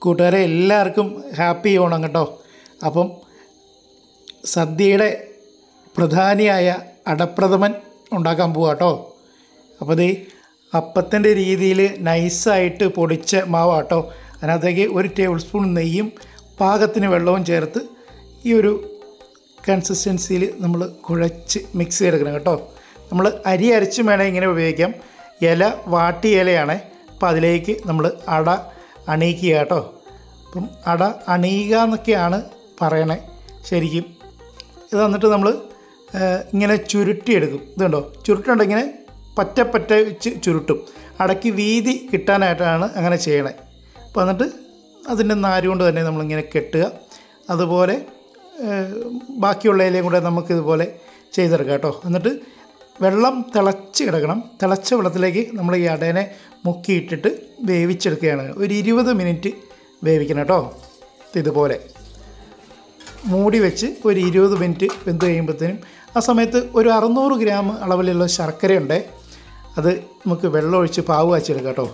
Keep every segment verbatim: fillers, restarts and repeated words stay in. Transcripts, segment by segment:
കൂട്ടുകാരെ എല്ലാവർക്കും ഹാപ്പി ഓണം കേട്ടോ. അപ്പം സദ്യയുടെ പ്രധാനിയായ അടപ്രഥമൻ ഉണ്ടാക്കാൻ പോവാ കേട്ടോ. അപ്പോൾ ഇത് അപ്പത്തിൻ്റെ രീതിയിൽ നൈസായിട്ട് പൊടിച്ച മാവാട്ടോ. അതിനകത്തേക്ക് ഒരു ടേബിൾ സ്പൂൺ നെയ്യും പാകത്തിന് വെള്ളവും ചേർത്ത് ഈ ഒരു കൺസിസ്റ്റൻസിയിൽ നമ്മൾ കുഴച്ച് മിക്സ് ചെയ്തെടുക്കണം കേട്ടോ. നമ്മൾ അരി അരച്ചും വേണേൽ ഇങ്ങനെ ഉപയോഗിക്കാം. ഇല വാട്ടിയ ഇലയാണ്. അപ്പോൾ അതിലേക്ക് നമ്മൾ അട അണിയിക്കുക കേട്ടോ. അപ്പം അട അണിയുക എന്നൊക്കെയാണ് പറയണേ ശരിക്കും. ഇത് വന്നിട്ട് നമ്മൾ ഇങ്ങനെ ചുരുട്ടിയെടുക്കും. ഇതുണ്ടോ, ചുരുട്ടുണ്ടോ ഇങ്ങനെ പറ്റ പറ്റ വെച്ച് ചുരുട്ടും. അടയ്ക്ക് വീതി കിട്ടാനായിട്ടാണ് അങ്ങനെ ചെയ്യണേ. അപ്പോൾ എന്നിട്ട് അതിൻ്റെ നാരുകൊണ്ട് തന്നെ നമ്മളിങ്ങനെ കെട്ടുക. അതുപോലെ ബാക്കിയുള്ള ഇലയും കൂടെ നമുക്കിതുപോലെ ചെയ്തെടുക്കാം കേട്ടോ. എന്നിട്ട് വെള്ളം തിളച്ച് കിടക്കണം. തിളച്ച വെള്ളത്തിലേക്ക് നമ്മൾ ഈ അടേനെ മുക്കിയിട്ടിട്ട് വേവിച്ചെടുക്കുകയാണ്. ഒരു ഇരുപത് മിനിറ്റ് വേവിക്കണം കേട്ടോ. ഇതുപോലെ മൂടി വെച്ച് ഒരു ഇരുപത് മിനിറ്റ് വെന്ത് കഴിയുമ്പോഴത്തേനും ആ സമയത്ത് ഒരു അറുന്നൂറ് ഗ്രാം അളവിലുള്ള ശർക്കരയുണ്ട്. അത് നമുക്ക് വെള്ളം ഒഴിച്ച് പാവ് കാച്ചെടുക്കാം കേട്ടോ.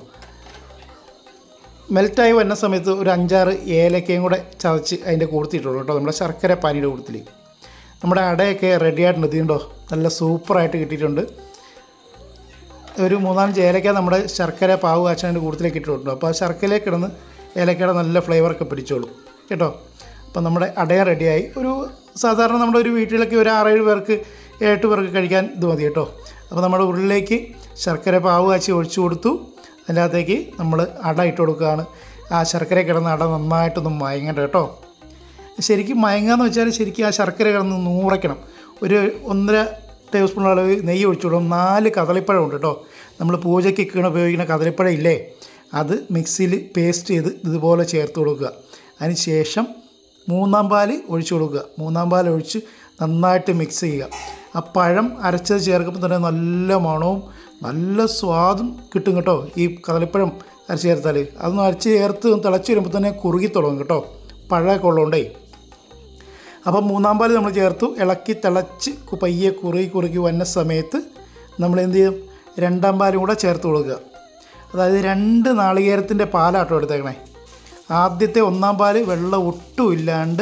മെൽറ്റായി വരുന്ന സമയത്ത് ഒരു അഞ്ചാറ് ഏലക്കയും കൂടെ ചതച്ച് അതിൻ്റെ കൂർത്തിയിട്ടുള്ളൂ കേട്ടോ. നമ്മുടെ ശർക്കര പാനിയുടെ കൂട്ടത്തിൽ നമ്മുടെ അടയൊക്കെ റെഡി ആയിട്ടുണ്ട്. ഇതുണ്ടോ, നല്ല സൂപ്പറായിട്ട് കിട്ടിയിട്ടുണ്ട്. ഒരു മൂന്നാലഞ്ച് ഏലക്ക നമ്മുടെ ശർക്കര പാവ് കാച്ചാൻ്റെ കൂട്ടത്തിലേക്ക് ഇട്ടിട്ടുണ്ട്. അപ്പോൾ ആ ശർക്കരയിലേക്ക് കിടന്ന് ഏലക്കയുടെ നല്ല ഫ്ലേവറൊക്കെ പിടിച്ചോളും കേട്ടോ. അപ്പോൾ നമ്മുടെ അടയ റെഡിയായി. ഒരു സാധാരണ നമ്മുടെ ഒരു വീട്ടിലൊക്കെ ഒരു ആറേഴ് പേർക്ക് എട്ട് പേർക്ക് കഴിക്കാൻ ഇത് മതി കേട്ടോ. അപ്പോൾ നമ്മുടെ ഉള്ളിലേക്ക് ശർക്കര പാവ് കാച്ചി ഒഴിച്ചു കൊടുത്തു. അതിനകത്തേക്ക് നമ്മൾ അട ഇട്ട് കൊടുക്കുകയാണ്. ആ ശർക്കര കിടന്ന് അട നന്നായിട്ടൊന്ന് മയങ്ങണ്ട കേട്ടോ. ശരിക്കും മയങ്ങാന്ന് വെച്ചാൽ ശരിക്കും ആ ശർക്കര കിടന്ന് നൂറയ്ക്കണം. ഒരു ഒന്നര ടേബിൾ സ്പൂൺ അളവ് നെയ്യ് ഒഴിച്ചു കൊടുക്കും. നാല് കദളിപ്പഴം ഉണ്ട് കേട്ടോ. നമ്മൾ പൂജയ്ക്കൊക്കെ ഉപയോഗിക്കുന്ന കദളിപ്പഴം ഇല്ലേ, അത് മിക്സിയിൽ പേസ്റ്റ് ചെയ്ത് ഇതുപോലെ ചേർത്ത് കൊടുക്കുക. അതിന് ശേഷം മൂന്നാം പാൽ ഒഴിച്ചു കൊടുക്കുക. മൂന്നാം പാൽ ഒഴിച്ച് നന്നായിട്ട് മിക്സ് ചെയ്യുക. ആ പഴം അരച്ചത് ചേർക്കുമ്പോൾ തന്നെ നല്ല മണവും നല്ല സ്വാദും കിട്ടും കേട്ടോ. ഈ കദളിപ്പഴം അരച്ച് ചേർത്താൽ അതൊന്ന് അരച്ച് ചേർത്ത് തിളച്ച് വരുമ്പോൾ തന്നെ കുറുകി തുടങ്ങും കേട്ടോ, പഴമൊക്കെ ഉള്ളതുകൊണ്ടേ. അപ്പം മൂന്നാം പാൽ നമ്മൾ ചേർത്തു. ഇളക്കി തിളച്ച് പയ്യെ കുറുകി കുറുകി വന്ന സമയത്ത് നമ്മൾ എന്ത് ചെയ്യും, രണ്ടാം പാലും കൂടെ ചേർത്ത് കൊടുക്കുക. അതായത് രണ്ട് നാളികേരത്തിൻ്റെ പാലാട്ടോ എടുത്തേക്കണേ. ആദ്യത്തെ ഒന്നാം പാൽ വെള്ളം ഒട്ടും ഇല്ലാണ്ട്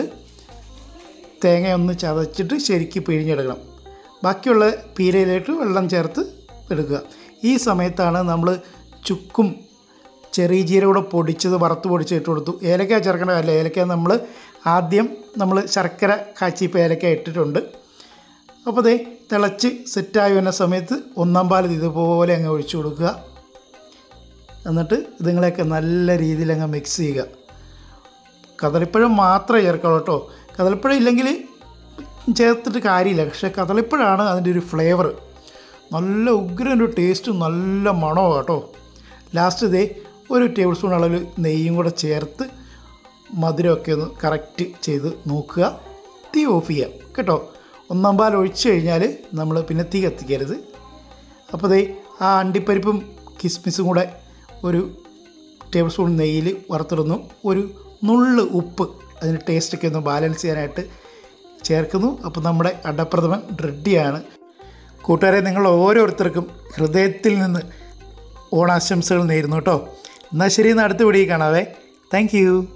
തേങ്ങയൊന്ന് ചതച്ചിട്ട് ശരിക്ക് പിഴിഞ്ഞെടുക്കണം. ബാക്കിയുള്ള പീരയിലേക്ക് വെള്ളം ചേർത്ത് എടുക്കുക. ഈ സമയത്താണ് നമ്മൾ ചുക്കും ചെറിയ ജീരകം കൂടെ പൊടിച്ചത് വറുത്ത് പൊടിച്ച് ഇട്ട് കൊടുത്തു. ഏലക്ക ചേർക്കേണ്ട കാര്യമില്ല. ഏലക്ക നമ്മൾ ആദ്യം നമ്മൾ ശർക്കര കാച്ചി ഇപ്പോൾ ഏലക്ക ഇട്ടിട്ടുണ്ട്. അപ്പോൾ ദേ തിളച്ച് സെറ്റായി വരുന്ന സമയത്ത് ഒന്നാം പാൽ ഇതുപോലെ അങ്ങ് ഒഴിച്ചു കൊടുക്കുക. എന്നിട്ട് ഇതുങ്ങളെയൊക്കെ നല്ല രീതിയിൽ അങ്ങ് മിക്സ് ചെയ്യുക. കദളിപ്പഴം മാത്രമേ ചേർക്കാവൂ കേട്ടോ. കദളിപ്പഴം ഇല്ലെങ്കിൽ ചേർത്തിട്ട് കാര്യമില്ല. പക്ഷേ കദളിപ്പഴമാണ് അതിൻ്റെ ഒരു ഫ്ലേവർ. നല്ല ഉഗ്രൻ ഒരു ടേസ്റ്റും നല്ല മണവും കേട്ടോ. ലാസ്റ്റ് ഇതേ ഒരു ടേബിൾ സ്പൂൺ അളവിൽ നെയ്യും കൂടെ ചേർത്ത് മധുരമൊക്കെ ഒന്ന് കറക്റ്റ് ചെയ്ത് നോക്കുക. തീ ഓഫ് ചെയ്യാം കേട്ടോ. ഒന്നാം പാൽ ഒഴിച്ച് കഴിഞ്ഞാൽ നമ്മൾ പിന്നെ തീ കത്തിക്കരുത്. അപ്പോൾ ദേ ആ അണ്ടിപ്പരിപ്പും കിസ്മിസും കൂടെ ഒരു ടേബിൾ സ്പൂൺ നെയ്യിൽ വറുത്തിടുന്നു. ഒരു നുള്ള് ഉപ്പ് അതിന് ടേസ്റ്റൊക്കെ ഒന്ന് ബാലൻസ് ചെയ്യാനായിട്ട് ചേർക്കുന്നു. അപ്പോൾ നമ്മുടെ അടപ്രഥമൻ റെഡിയാണ്. കൂട്ടുകാരെ, നിങ്ങൾ ഓരോരുത്തർക്കും ഹൃദയത്തിൽ നിന്ന് ഓണാശംസകൾ നേരുന്നു കേട്ടോ. എന്നാൽ ശരി, എന്നാൽ അടുത്ത വീഡിയോ കാണാവേ. Thank you.